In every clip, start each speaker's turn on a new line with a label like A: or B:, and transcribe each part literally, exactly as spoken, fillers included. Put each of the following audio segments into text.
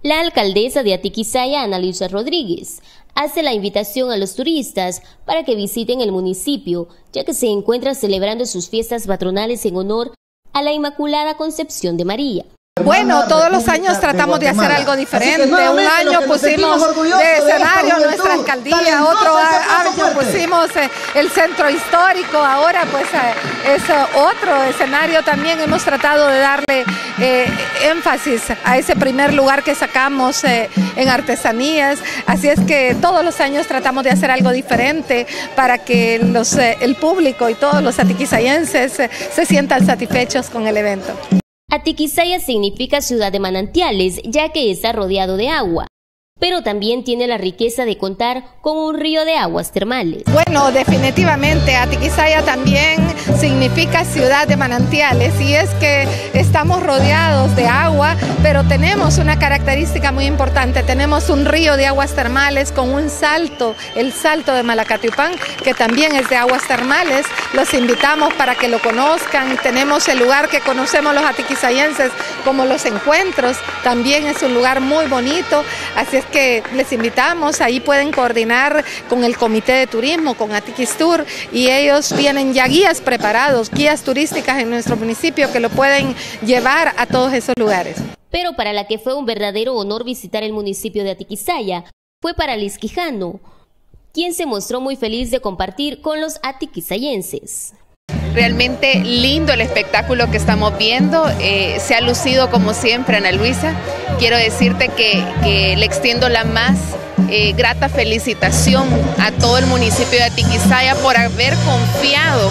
A: La alcaldesa de Atiquizaya, Ana Luisa Rodríguez, hace la invitación a los turistas para que visiten el municipio, ya que se encuentra celebrando sus fiestas patronales en honor a la Inmaculada Concepción de María.
B: Bueno, todos los años tratamos de hacer algo diferente. Un año pusimos de escenario nuestra alcaldía, otro año pusimos el centro histórico, ahora pues es otro escenario. También hemos tratado de darle eh, énfasis a ese primer lugar que sacamos eh, en artesanías. Así es que todos los años tratamos de hacer algo diferente para que los, eh, el público y todos los atiquizayenses eh, se sientan satisfechos con el evento.
A: Atiquizaya significa ciudad de manantiales, ya que está rodeado de agua, pero también tiene la riqueza de contar con un río de aguas termales.
B: Bueno, definitivamente Atiquizaya también significa ciudad de manantiales, y es que estamos rodeados de agua, pero tenemos una característica muy importante: tenemos un río de aguas termales con un salto, el salto de Malacatipán, que también es de aguas termales. Los invitamos para que lo conozcan. Tenemos el lugar que conocemos los atiquizayenses como Los Encuentros, también es un lugar muy bonito, así es que les invitamos. Ahí pueden coordinar con el Comité de Turismo, con Atiquistur, y ellos tienen ya guías preparados, guías turísticas en nuestro municipio que lo pueden llevar a todos esos lugares.
A: Pero para la que fue un verdadero honor visitar el municipio de Atiquizaya fue para Liz Quijano, quien se mostró muy feliz de compartir con los atiquizayenses.
C: Realmente lindo el espectáculo que estamos viendo, eh, se ha lucido como siempre Ana Luisa. Quiero decirte que, que le extiendo la más eh, grata felicitación a todo el municipio de Atiquizaya por haber confiado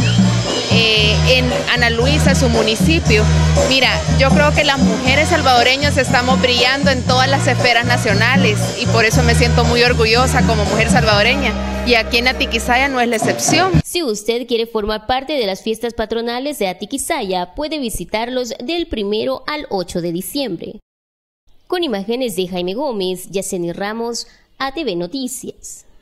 C: eh, en Ana Luisa, su municipio. Mira, yo creo que las mujeres salvadoreñas estamos brillando en todas las esferas nacionales y por eso me siento muy orgullosa como mujer salvadoreña. Y aquí en Atiquizaya no es la excepción.
A: Si usted quiere formar parte de las fiestas patronales de Atiquizaya, puede visitarlos del primero al ocho de diciembre. Con imágenes de Jaime Gómez, Yaceni Ramos, A T V Noticias.